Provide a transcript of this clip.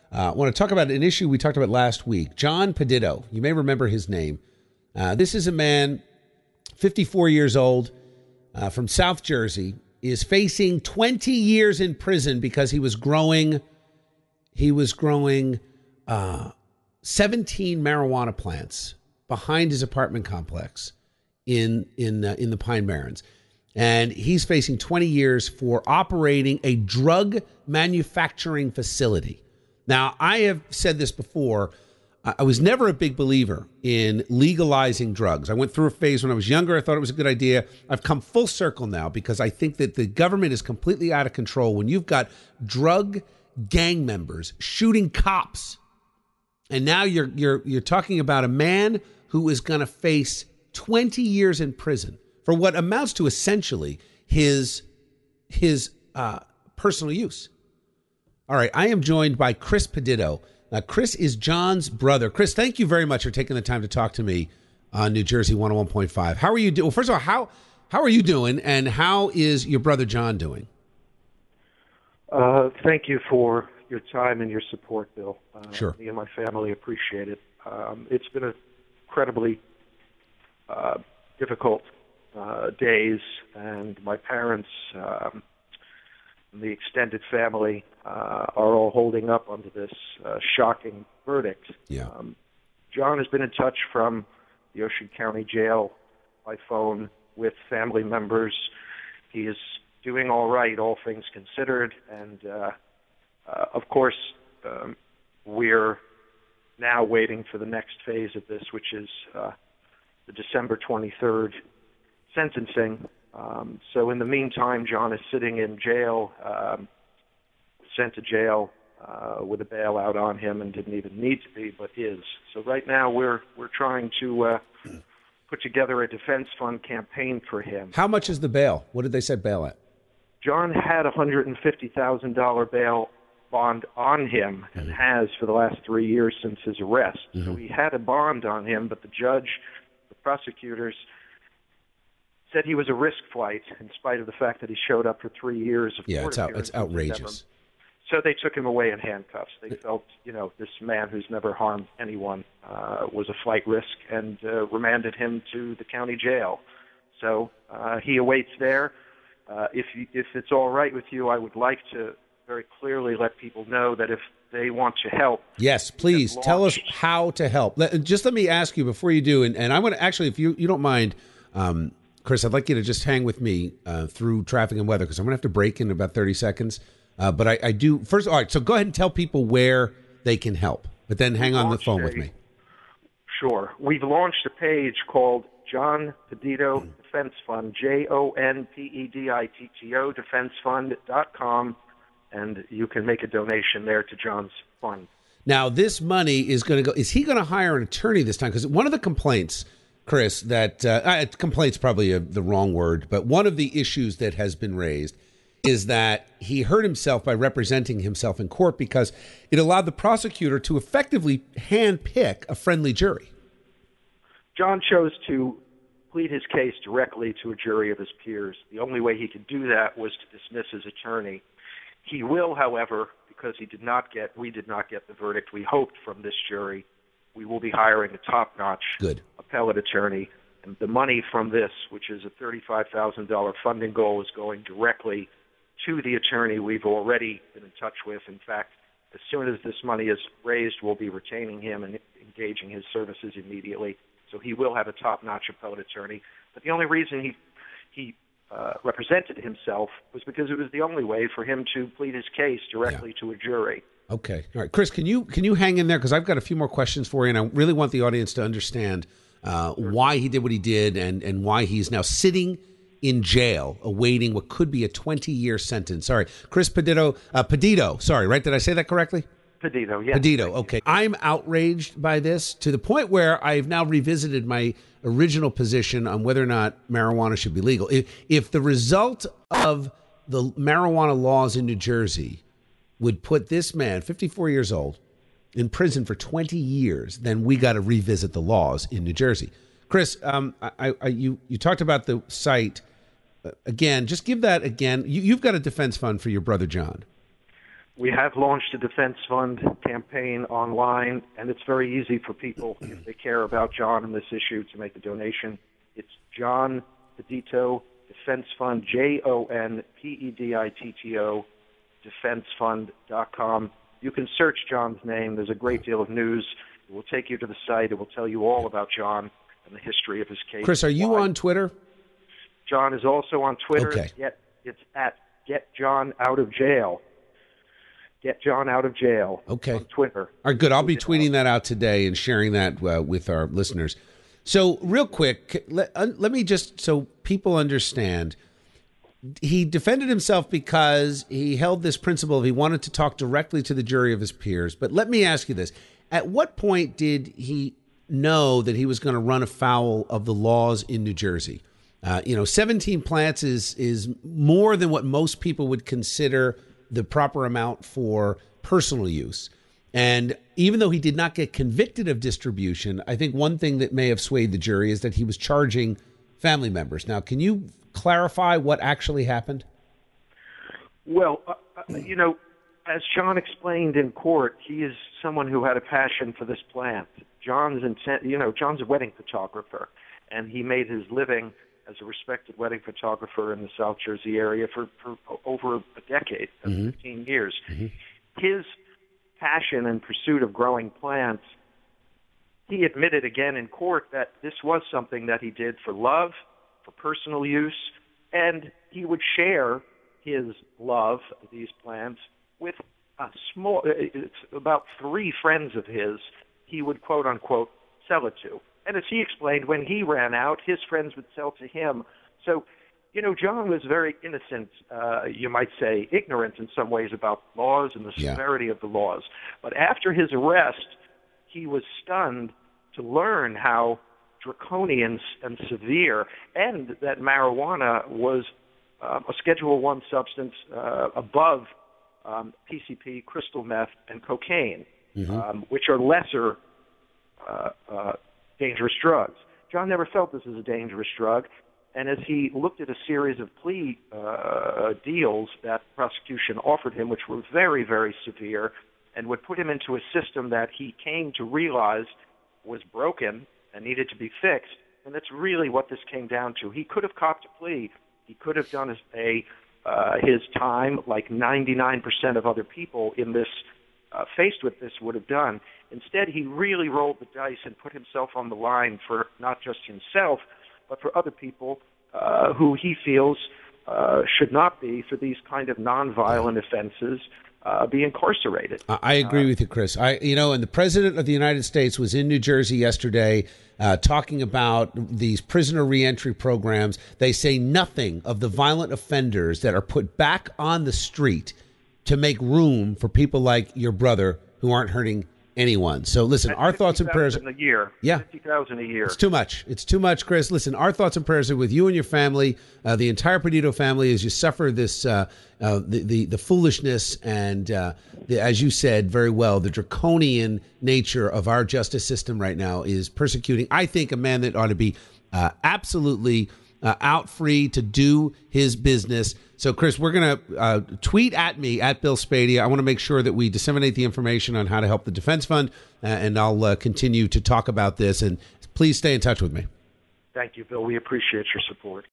I want to talk about an issue we talked about last week. Jon Peditto, you may remember his name. This is a man, 54 years old, from South Jersey, is facing 20 years in prison because he was growing 17 marijuana plants behind his apartment complex in the Pine Barrens. And he's facing 20 years for operating a drug manufacturing facility. Now, I have said this before. I was never a big believer in legalizing drugs. I went through a phase when I was younger. I thought it was a good idea. I've come full circle now because I think that the government is completely out of control when you've got drug gang members shooting cops. And now you're talking about a man who is going to face 20 years in prison for what amounts to essentially his personal use. All right, I am joined by Chris Peditto. Now, Chris is Jon's brother. Chris, thank you very much for taking the time to talk to me on New Jersey 101.5. How are you doing? Well, first of all, how are you doing, and how is your brother Jon doing? Thank you for your time and your support, Bill. Sure. Me and my family appreciate it. It's been incredibly difficult days, and my parents and the extended family are all holding up under this shocking verdict. Yeah. Jon has been in touch from the Ocean County Jail by phone with family members. He is doing all right, all things considered, and of course, we're now waiting for the next phase of this, which is the December 23rd sentencing. So in the meantime, Jon is sitting in jail, sent to jail with a bailout on him, and didn't even need to be, but is. So right now we're trying to put together a defense fund campaign for him. How much is the bail? What did they set bail at? Jon had a $150,000 bail bond on him and has for the last 3 years since his arrest. Mm-hmm. So he had a bond on him, but the judge, the prosecutors, said he was a risk flight in spite of the fact that he showed up for 3 years of court appearances. It's outrageous. So they took him away in handcuffs. They felt, this man who's never harmed anyone was a flight risk and remanded him to the county jail. So he awaits there. If it's all right with you, I would like to very clearly let people know that if they want to help. Yes, please tell us how to help. Just let me ask you before you do, and I want to actually, if you don't mind, Chris, I'd like you to just hang with me through traffic and weather because I'm going to have to break in about 30 seconds. But I do first. All right, so go ahead and tell people where they can help, but then hang on the phone with me. Sure. We've launched a page called Jon Peditto Defense Fund, JONPEDITTO, defensefund.com, and you can make a donation there to Jon's fund. Now, this money is going to go. Is he going to hire an attorney this time? Because one of the complaints, Chris, that complaints probably the wrong word, but one of the issues that has been raised is that he hurt himself by representing himself in court because it allowed the prosecutor to effectively handpick a friendly jury. Jon chose to plead his case directly to a jury of his peers. The only way he could do that was to dismiss his attorney. He will, however, because we did not get the verdict we hoped from this jury, we will be hiring a top-notch appellate attorney. And the money from this, which is a $35,000 funding goal, is going directly to the attorney we've already been in touch with. In fact, as soon as this money is raised, we'll be retaining him and engaging his services immediately. So he will have a top-notch appellate attorney. But the only reason he represented himself was because it was the only way for him to plead his case directly to a jury. Okay. All right. Chris, can you hang in there? Because I've got a few more questions for you, and I really want the audience to understand why he did what he did and why he's now sitting in jail awaiting what could be a 20-year sentence. Sorry. Chris Peditto. Sorry, right? Did I say that correctly? Peditto, yes. Peditto, okay. I'm outraged by this to the point where I've now revisited my original position on whether or not marijuana should be legal. If the result of the marijuana laws in New Jersey would put this man, 54 years old, in prison for 20 years, then we got to revisit the laws in New Jersey. Chris, you talked about the site. Again, just give that again. You've got a defense fund for your brother Jon. We have launched a defense fund campaign online, and it's very easy for people, if they care about Jon and this issue, to make a donation. It's Jon Peditto Defense Fund, JONPEDITTO, defensefund.com. You can search Jon's name. There's a great deal of news. It will take you to the site. It will tell you all about Jon and the history of his case. Chris, are you on Twitter? Jon is also on Twitter. Okay. It's at Get Jon Out of Jail. Get Jon Out of Jail. Okay. On Twitter. All right, good. I'll be tweeting that out today and sharing that with our listeners. So real quick, let me just, so people understand, he defended himself because he held this principle of he wanted to talk directly to the jury of his peers. But let me ask you this. At what point did he know that he was going to run afoul of the laws in New Jersey? 17 plants is more than what most people would consider the proper amount for personal use. And even though he did not get convicted of distribution, I think one thing that may have swayed the jury is that he was charging family members. Now, can you clarify what actually happened? Well, as Jon explained in court, he is someone who had a passion for this plant. Jon's a wedding photographer, and he made his living as a respected wedding photographer in the South Jersey area for over a decade, 15 years. Mm-hmm. His passion and pursuit of growing plants, he admitted again in court that this was something that he did for love, for personal use, and he would share his love of these plants with about 3 friends of his he would, quote unquote, sell it to. And as he explained, when he ran out, his friends would sell to him. So, Jon was very innocent, you might say, ignorant in some ways about laws and the severity of the laws. But after his arrest, he was stunned to learn how draconian and severe, and that marijuana was a Schedule I substance above PCP, crystal meth, and cocaine, which are lesser dangerous drugs. Jon never felt this as a dangerous drug, and as he looked at a series of plea deals that the prosecution offered him, which were very, very severe, and would put him into a system that he came to realize was broken and needed to be fixed, and that's really what this came down to. He could have copped a plea. He could have done his time like 99% of other people in this faced with this would have done. Instead, he really rolled the dice and put himself on the line for not just himself, but for other people who he feels should not be, for these kind of nonviolent offenses, be incarcerated. I agree with you, Chris. And the President of the United States was in New Jersey yesterday talking about these prisoner reentry programs. They say nothing of the violent offenders that are put back on the street to make room for people like your brother who aren't hurting anyone. So listen, our thoughts and prayers. $50,000 a year. Yeah. $50,000 a year. It's too much. It's too much, Chris. Listen, our thoughts and prayers are with you and your family, the entire Peditto family, as you suffer this, the foolishness and, as you said very well, the draconian nature of our justice system right now is persecuting, I think, a man that ought to be absolutely out free to do his business. So, Chris, we're going to tweet at me, at Bill Spadea. I want to make sure that we disseminate the information on how to help the Defense Fund, and I'll continue to talk about this. And please stay in touch with me. Thank you, Bill. We appreciate your support.